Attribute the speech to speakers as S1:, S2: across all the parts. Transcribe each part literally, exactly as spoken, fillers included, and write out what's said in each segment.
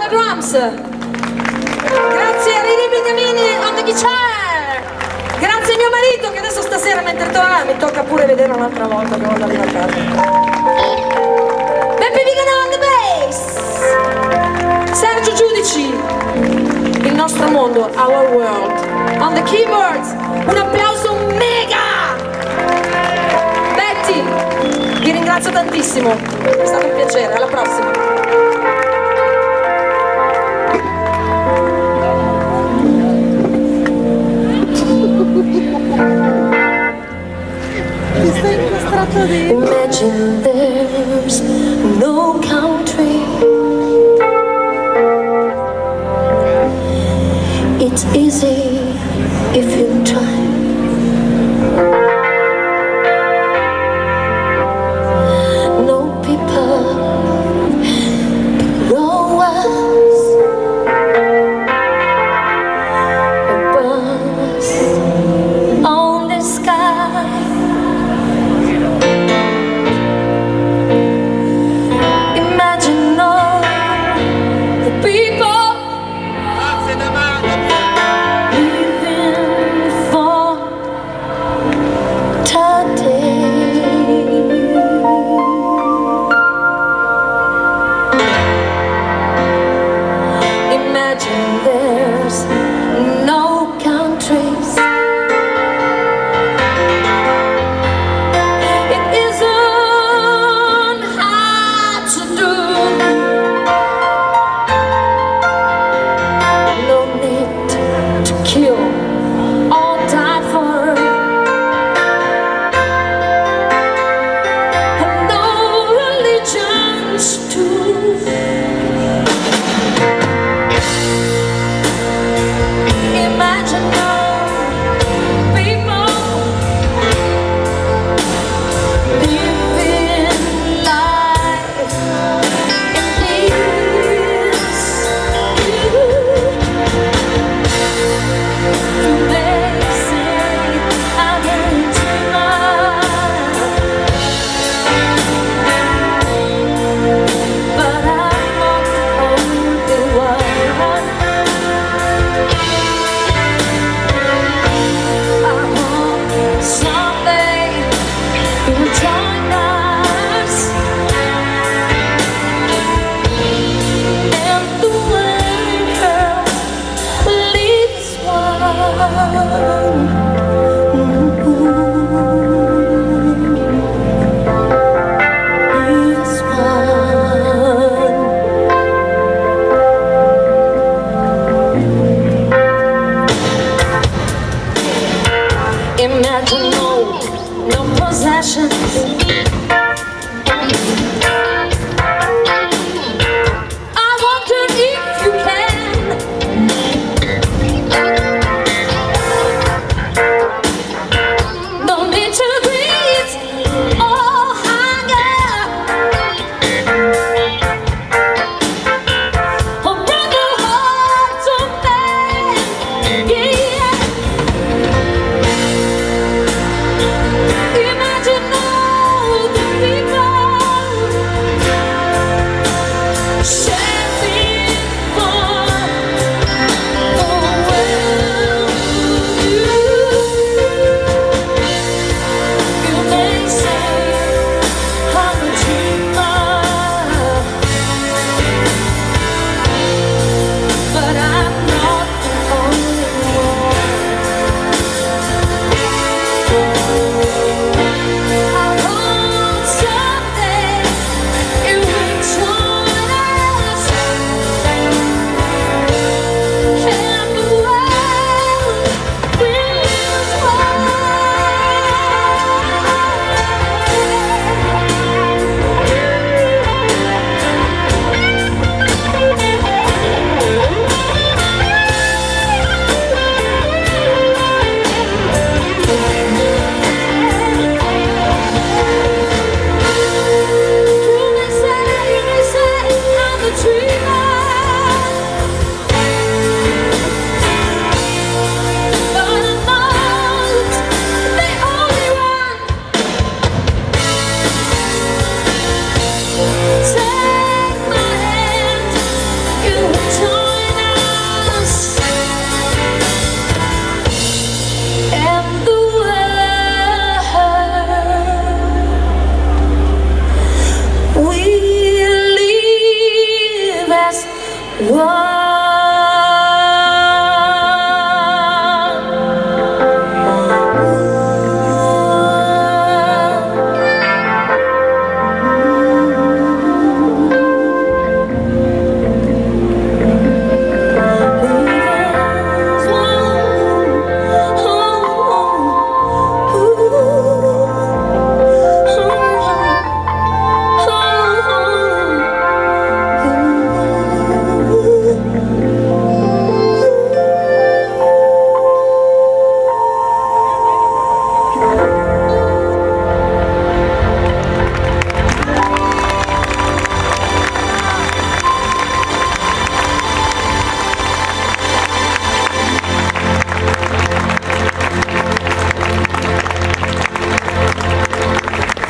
S1: alla drums. Grazie a Riri Beniamini on the guitar. Grazie a mio marito che adesso stasera mentre torna mi tocca pure vedere un'altra volta che vado a casa. Beppe Vigano on the bass. Sergio Giudici, il nostro mondo, our world. On the keyboards, un applauso mega! Betty, vi ringrazio tantissimo, è stato un piacere, alla prossima. Imagine there's no country. It's easy if you try. No people, no us. A bus on the sky. Imagine all the people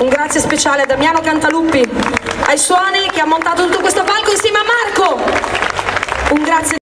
S1: Un grazie speciale a Damiano Cantaluppi, ai suoni, che ha montato tutto questo palco insieme a Marco. Un grazie